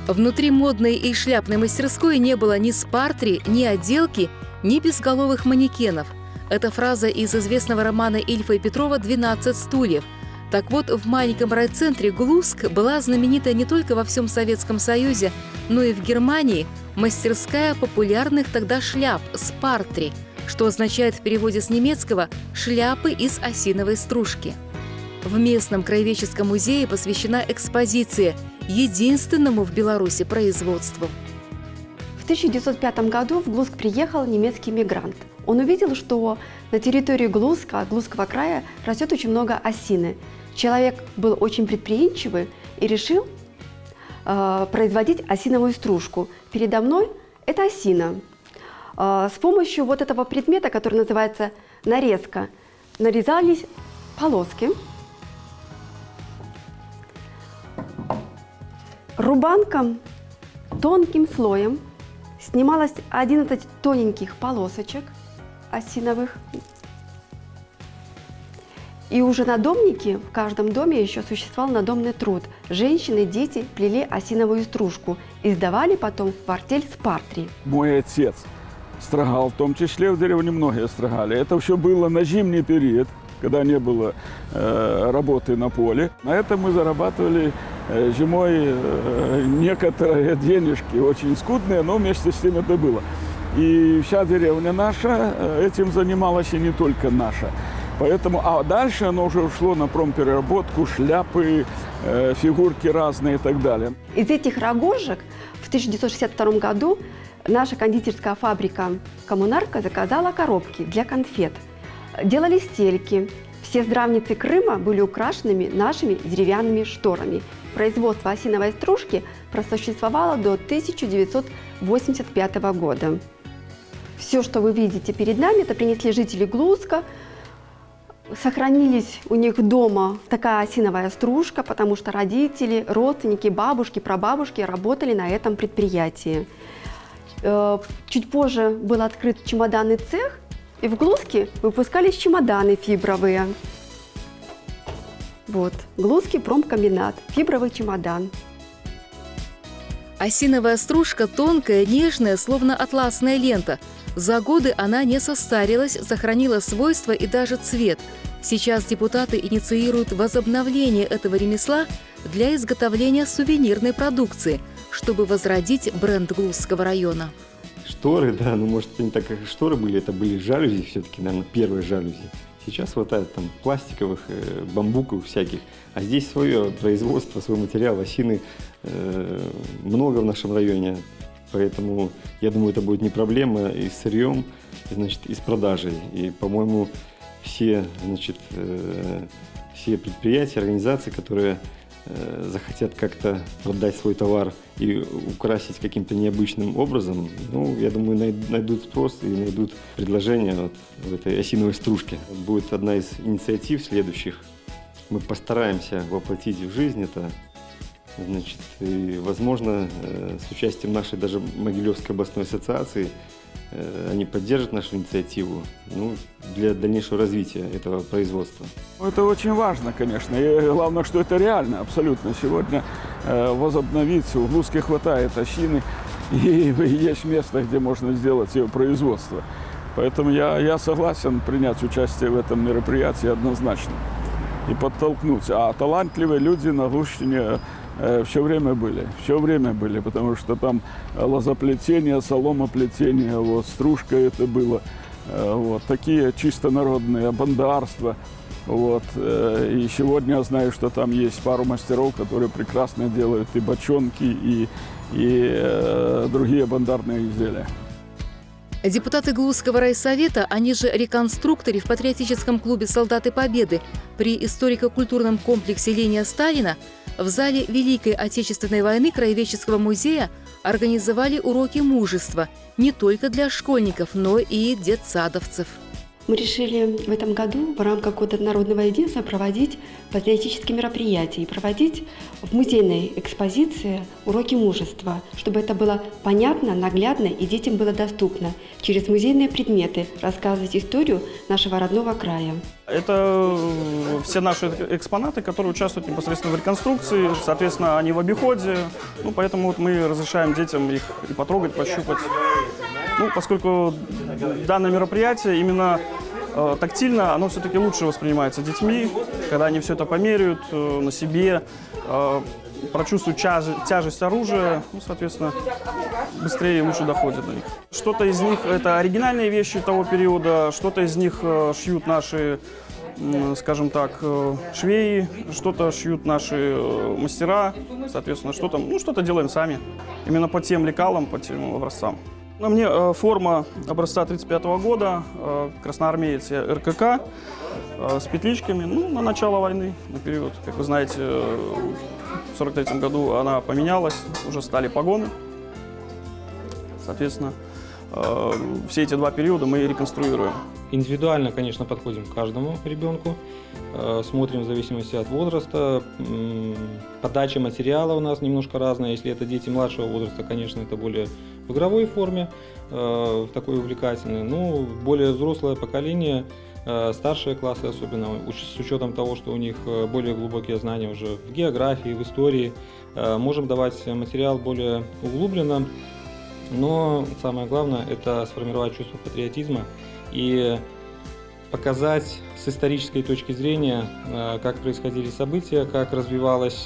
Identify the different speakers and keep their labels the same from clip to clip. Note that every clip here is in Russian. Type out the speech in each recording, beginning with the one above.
Speaker 1: Внутри модной и шляпной мастерской не было ни спартри, ни отделки, ни безголовых манекенов. Это фраза из известного романа Ильфа и Петрова «12 стульев». Так вот, в маленьком райцентре Глузк была знаменита не только во всем Советском Союзе, но и в Германии мастерская популярных тогда шляп «спартри», что означает в переводе с немецкого «шляпы из осиновой стружки». В местном краеведческом музее посвящена экспозиция единственному в Беларуси производству.
Speaker 2: В 1905 году в Глузк приехал немецкий мигрант. Он увидел, что на территории Глузка, Глузского края, растет очень много осины. Человек был очень предприимчивый и решил производить осиновую стружку. Передо мной это осина. С помощью вот этого предмета, который называется нарезка, нарезались полоски. Рубанком тонким слоем снималось 11 тоненьких полосочек осиновых. И уже надомники, в каждом доме еще существовал надомный труд. Женщины, дети плели осиновую стружку и сдавали потом в артель спартри.
Speaker 3: Мой отец строгал, в том числе в деревне многие строгали. Это все было на зимний период, когда не было работы на поле. На этом мы зарабатывали зимой некоторые денежки, очень скудные, но вместе с тем это было. И вся деревня наша этим занималась, и не только наша. Поэтому, а дальше оно уже ушло на промпереработку, шляпы, фигурки разные и так далее.
Speaker 2: Из этих рогожек в 1962 году наша кондитерская фабрика «Коммунарка» заказала коробки для конфет. Делали стельки. Все здравницы Крыма были украшены нашими деревянными шторами. Производство осиновой стружки просуществовало до 1985 года. Все, что вы видите перед нами, это принесли жители Глузка. Сохранились у них дома такая осиновая стружка, потому что родители, родственники, бабушки, прабабушки работали на этом предприятии. Чуть позже был открыт чемоданный цех, и в Глузке выпускались чемоданы фибровые. Вот, Глузский промкомбинат, фибровый чемодан.
Speaker 1: Осиновая стружка тонкая, нежная, словно атласная лента. За годы она не состарилась, сохранила свойства и даже цвет. Сейчас депутаты инициируют возобновление этого ремесла для изготовления сувенирной продукции, чтобы возродить бренд Глузского района.
Speaker 4: Шторы, да, ну может не так, как шторы были, это были жалюзи все-таки, наверное, первые жалюзи. Сейчас хватает там пластиковых, бамбуковых всяких, а здесь свое производство, свой материал, осины много в нашем районе. Поэтому, я думаю, это будет не проблема и с сырьем, значит, и с продажей. И, по-моему, все, значит, все предприятия, организации, которые захотят как-то продать свой товар и украсить каким-то необычным образом, ну, я думаю, найдут спрос и найдут предложение вот в этой осиновой стружке. Будет одна из инициатив следующих. Мы постараемся воплотить в жизнь это. Значит, и, возможно, с участием нашей даже Могилевской областной ассоциации они поддержат нашу инициативу, ну, для дальнейшего развития этого производства.
Speaker 3: Это очень важно, конечно, и главное, что это реально, абсолютно. Сегодня возобновить, в Глузке хватает осины, и есть место, где можно сделать ее производство. Поэтому я согласен принять участие в этом мероприятии однозначно и подтолкнуть. А талантливые люди на Глузчине все время были, потому что там лозоплетение, соломоплетение, вот, стружка это было, вот, такие чисто народные бандарства. Вот, и сегодня я знаю, что там есть пару мастеров, которые прекрасно делают и бочонки, и другие бандарные изделия.
Speaker 1: Депутаты Глузского райсовета, они же реконструкторы в патриотическом клубе «Солдаты Победы» при историко-культурном комплексе Ленина Сталина в зале Великой Отечественной войны Краеведческого музея организовали уроки мужества не только для школьников, но и детсадовцев.
Speaker 2: Мы решили в этом году в рамках Года народного единства проводить патриотические мероприятия и проводить в музейной экспозиции уроки мужества, чтобы это было понятно, наглядно и детям было доступно. Через музейные предметы рассказывать историю нашего родного края.
Speaker 5: Это все наши экспонаты, которые участвуют непосредственно в реконструкции, соответственно, они в обиходе, поэтому вот мы разрешаем детям их и потрогать, пощупать. Поскольку данное мероприятие именно тактильно, оно все-таки лучше воспринимается детьми, когда они все это померяют на себе, прочувствуют тяжесть оружия, соответственно, быстрее и лучше доходит до них. Что-то из них это оригинальные вещи того периода, что-то из них шьют наши, скажем так, швеи, что-то шьют наши мастера, соответственно, что-то делаем сами, именно по тем лекалам, по тем образцам. На мне форма образца 1935 года, красноармеец РКК с петличками, на начало войны, на период, как вы знаете, в 1943 году она поменялась, уже стали погоны. Соответственно, все эти два периода мы реконструируем.
Speaker 6: Индивидуально, конечно, подходим к каждому ребенку, смотрим в зависимости от возраста. Подача материала у нас немножко разная. Если это дети младшего возраста, конечно, это более в игровой форме, в такой увлекательной. Но более взрослое поколение, старшие классы особенно, с учетом того, что у них более глубокие знания уже в географии, в истории, можем давать материал более углубленно. Но самое главное – это сформировать чувство патриотизма и показать с исторической точки зрения, как происходили события, как развивалось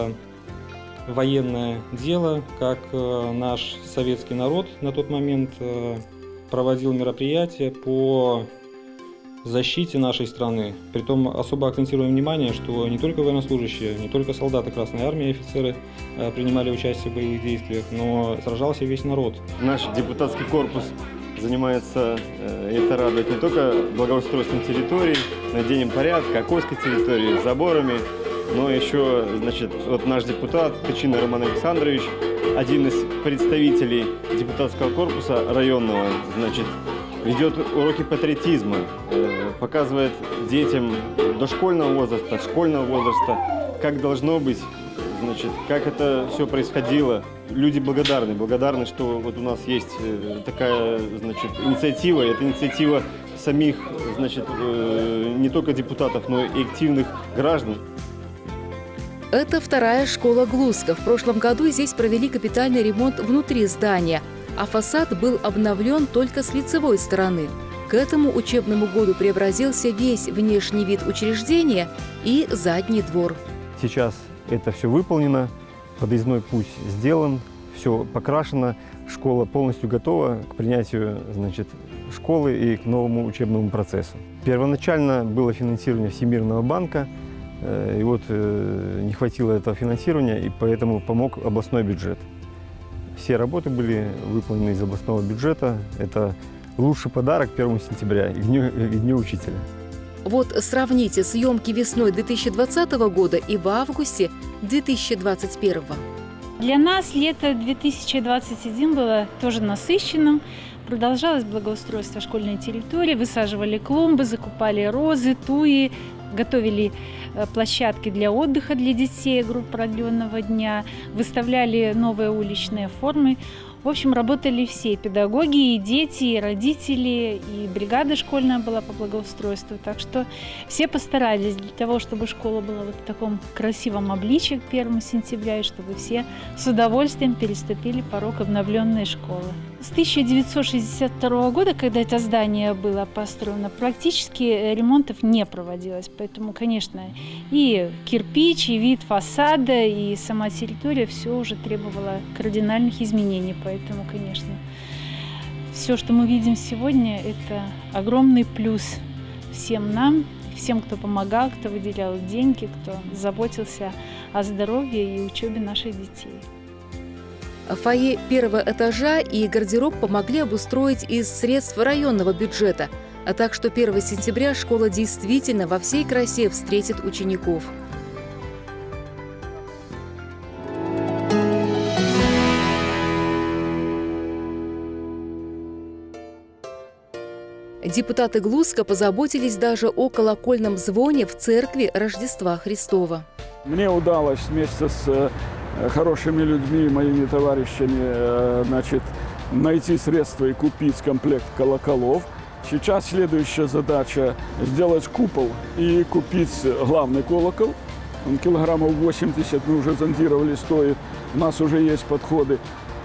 Speaker 6: военное дело, как наш советский народ на тот момент проводил мероприятия по защите нашей страны. Притом особо акцентируем внимание, что не только военнослужащие, не только солдаты Красной Армии, офицеры принимали участие в боевых действиях, но сражался весь народ.
Speaker 4: Наш депутатский корпус занимается, это радует, не только благоустройством территорий, наведением порядка, Окольской территории, заборами, но еще, вот наш депутат Качин Роман Александрович, один из представителей депутатского корпуса районного, ведет уроки патриотизма, показывает детям дошкольного возраста, школьного возраста, как должно быть, как это все происходило. Люди благодарны, что вот у нас есть такая, инициатива. Это инициатива самих, не только депутатов, но и активных граждан.
Speaker 1: Это вторая школа Глузка. В прошлом году здесь провели капитальный ремонт внутри здания, а фасад был обновлен только с лицевой стороны. К этому учебному году преобразился весь внешний вид учреждения и задний двор.
Speaker 4: Сейчас это все выполнено, подъездной путь сделан, все покрашено, школа полностью готова к принятию школы и к новому учебному процессу. Первоначально было финансирование Всемирного банка, и вот не хватило этого финансирования, и поэтому помог областной бюджет. Все работы были выполнены из областного бюджета. Это лучший подарок 1 сентября и Дню учителя.
Speaker 1: Вот сравните съемки весной 2020 года и в августе 2021.
Speaker 7: Для нас лето 2021 было тоже насыщенным. Продолжалось благоустройство школьной территории, высаживали клумбы, закупали розы, туи, готовили площадки для отдыха для детей групп продленного дня, выставляли новые уличные формы. В общем, работали все – педагоги, и дети, и родители, и бригада школьная была по благоустройству. Так что все постарались для того, чтобы школа была вот в таком красивом обличье к 1 сентября, и чтобы все с удовольствием переступили порог обновленной школы. С 1962 года, когда это здание было построено, практически ремонтов не проводилось. Поэтому, конечно, и кирпич, и вид фасада, и сама территория – все уже требовало кардинальных изменений. Поэтому, конечно, все, что мы видим сегодня, это огромный плюс всем нам, всем, кто помогал, кто выделял деньги, кто заботился о здоровье и учебе наших детей.
Speaker 1: Фойе первого этажа и гардероб помогли обустроить из средств районного бюджета. А так что 1 сентября школа действительно во всей красе встретит учеников. Депутаты Глузка позаботились даже о колокольном звоне в церкви Рождества Христова.
Speaker 3: Мне удалось вместе с хорошими людьми, моими товарищами, найти средства и купить комплект колоколов. Сейчас следующая задача – сделать купол и купить главный колокол. Он килограммов 80, мы уже зондировали, стоит. У нас уже есть подходы.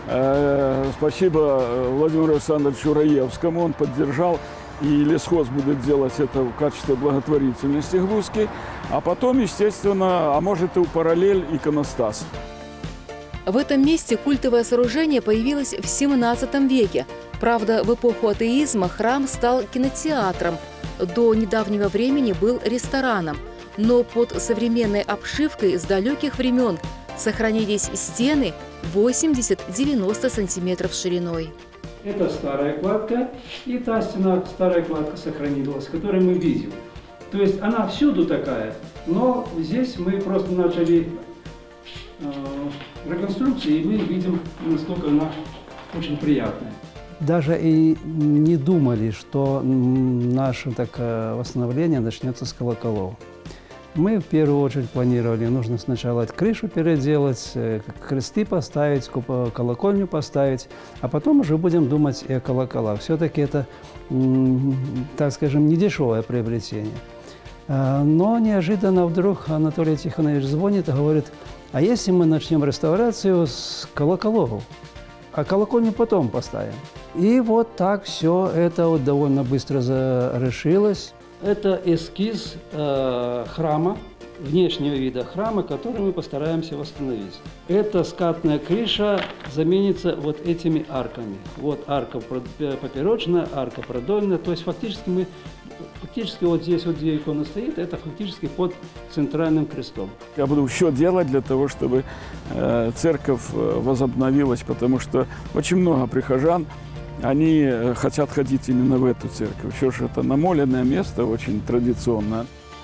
Speaker 3: Спасибо Владимиру Александровичу Раевскому, он поддержал. И лесхоз будет делать это в качестве благотворительности Глузки. А потом, естественно, а может и в параллель иконостас.
Speaker 1: В этом месте культовое сооружение появилось в XVII веке. Правда, в эпоху атеизма храм стал кинотеатром. До недавнего времени был рестораном. Но под современной обшивкой с далеких времен сохранились стены 80-90 сантиметров шириной.
Speaker 8: Это старая кладка, и та стена, старая кладка сохранилась, которую мы видим. То есть она всюду такая, но здесь мы просто начали реконструкцию, и мы видим, насколько она очень приятная.
Speaker 9: Даже и не думали, что наше восстановление начнется с колоколов. Мы в первую очередь планировали, нужно сначала крышу переделать, кресты поставить, колокольню поставить, а потом уже будем думать и о колоколах. Все-таки это, так скажем, недешевое приобретение. Но неожиданно вдруг Анатолий Тихонович звонит и говорит, а если мы начнем реставрацию с колоколов, а колокольню потом поставим? И вот так все это вот довольно быстро решилось. Это эскиз храма, внешнего вида храма, который мы постараемся восстановить. Эта скатная крыша заменится вот этими арками. Вот арка поперечная, арка продольная. То есть фактически вот здесь вот где икона стоит, это фактически под центральным крестом.
Speaker 3: Я буду все делать для того, чтобы церковь возобновилась, потому что очень много прихожан, они хотят ходить именно в эту церковь. Все же это намоленное место, очень традиционное.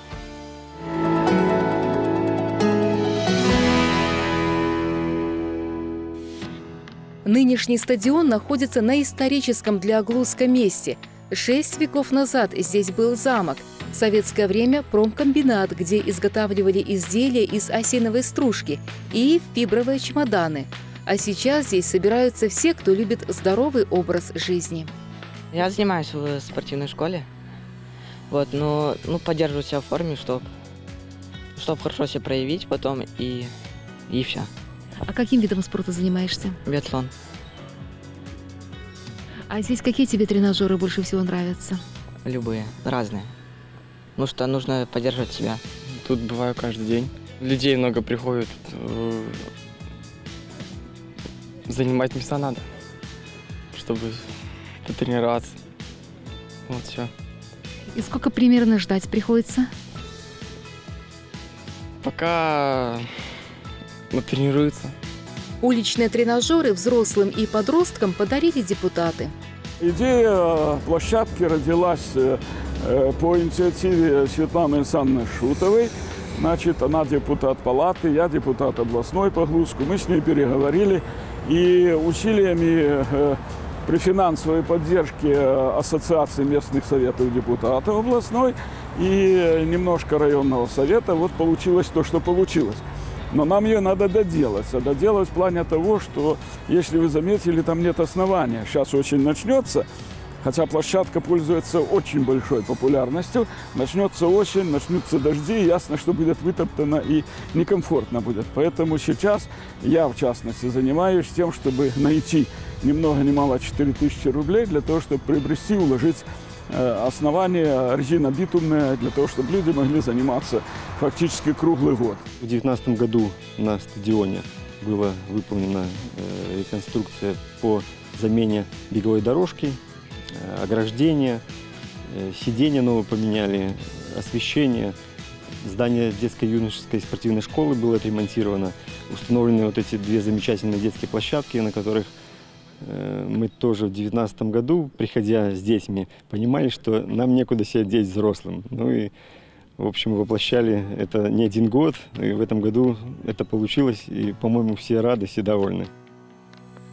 Speaker 1: Нынешний стадион находится на историческом для Глузка месте. 6 веков назад здесь был замок. В советское время промкомбинат, где изготавливали изделия из осиновой стружки и фибровые чемоданы. А сейчас здесь собираются все, кто любит здоровый образ жизни.
Speaker 10: Я занимаюсь в спортивной школе, но поддерживаю себя в форме, чтобы хорошо себя проявить потом и все.
Speaker 1: А каким видом спорта занимаешься?
Speaker 10: Биатлон.
Speaker 1: А здесь какие тебе тренажеры больше всего нравятся?
Speaker 10: Любые, разные. Потому что нужно поддерживать себя.
Speaker 11: Тут бываю каждый день. Людей много приходит. Занимать места надо, чтобы потренироваться. Вот все.
Speaker 1: И сколько примерно ждать приходится?
Speaker 11: Пока тренируются.
Speaker 1: Уличные тренажеры взрослым и подросткам подарили депутаты.
Speaker 3: Идея площадки родилась по инициативе Светланы Александровны Шутовой. Она депутат палаты, я депутат областной по Глузку. Мы с ней переговорили. И усилиями при финансовой поддержке Ассоциации местных советов депутатов областной и немножко районного совета получилось то, что получилось. Но нам ее надо доделать. А доделать в плане того, что, если вы заметили, там нет основания. Сейчас очень начнется, хотя площадка пользуется очень большой популярностью. Начнется осень, начнутся дожди, ясно, что будет вытоптано и некомфортно будет. Поэтому сейчас я, в частности, занимаюсь тем, чтобы найти ни много ни мало 4000 рублей для того, чтобы приобрести, уложить основание резинобитумное, для того, чтобы люди могли заниматься фактически круглый год.
Speaker 4: В 2019 году на стадионе была выполнена реконструкция по замене беговой дорожки, ограждения, сиденья новые поменяли, освещение. Здание детско-юношеской спортивной школы было отремонтировано. Установлены вот эти 2 замечательные детские площадки, на которых мы тоже в 2019 году, приходя с детьми, понимали, что нам некуда себя деть взрослым. И, в общем, воплощали это не 1 год, и в этом году это получилось, и, по-моему, все рады, все довольны.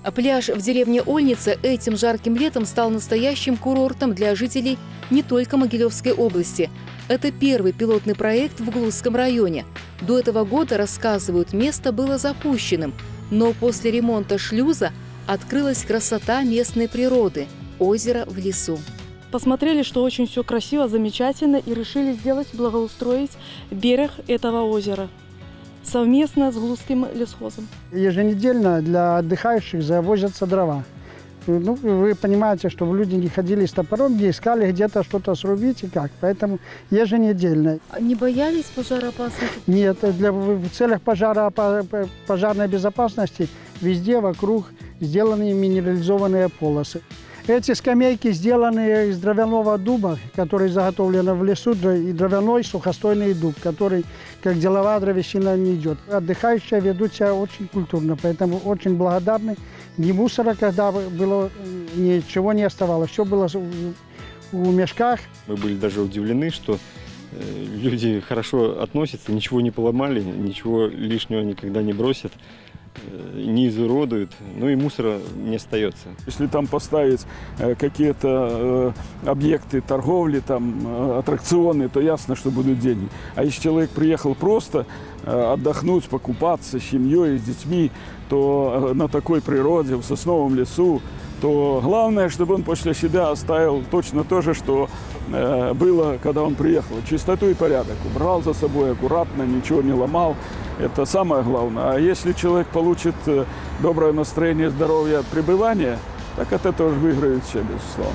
Speaker 1: А пляж в деревне Ольница этим жарким летом стал настоящим курортом для жителей не только Могилевской области. Это первый пилотный проект в Глузском районе. До этого года, рассказывают, место было запущенным, но после ремонта шлюза открылась красота местной природы – озеро в лесу.
Speaker 12: Посмотрели, что очень все красиво, замечательно, и решили благоустроить берег этого озера совместно с Глузским лесхозом.
Speaker 13: Еженедельно для отдыхающих завозятся дрова. Ну, вы понимаете, чтобы люди не ходили с топором, не искали где-то что-то срубить и как. Поэтому еженедельно.
Speaker 1: Не боялись пожароопасности?
Speaker 13: Нет, в целях пожарной безопасности везде вокруг сделаны минерализованные полосы. Эти скамейки сделаны из дровяного дуба, который заготовлен в лесу, и дровяной сухостойный дуб, который, как деловая древесина, не идет. Отдыхающие ведут себя очень культурно, поэтому очень благодарны. Ни мусора, когда было, ничего не оставалось, все было в мешках.
Speaker 4: Мы были даже удивлены, что люди хорошо относятся, ничего не поломали, ничего лишнего никогда не бросят, не изуродуют, ну и мусора не остается.
Speaker 3: Если там поставить какие-то объекты торговли, там, аттракционы, то ясно, что будут деньги. А если человек приехал просто отдохнуть, покупаться с семьей, с детьми, то на такой природе, в сосновом лесу, то главное, чтобы он после себя оставил точно то же, что было, когда он приехал. Чистоту и порядок. Убрал за собой аккуратно, ничего не ломал. Это самое главное. А если человек получит доброе настроение, здоровье от пребывания, так от этого же выиграют все, безусловно.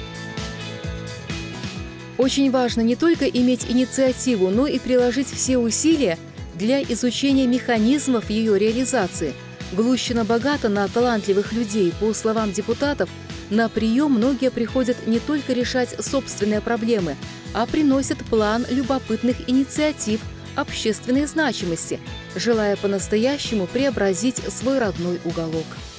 Speaker 1: Очень важно не только иметь инициативу, но и приложить все усилия для изучения механизмов ее реализации. Глущина богата на талантливых людей. По словам депутатов, на прием многие приходят не только решать собственные проблемы, а приносят план любопытных инициатив общественной значимости, желая по-настоящему преобразить свой родной уголок.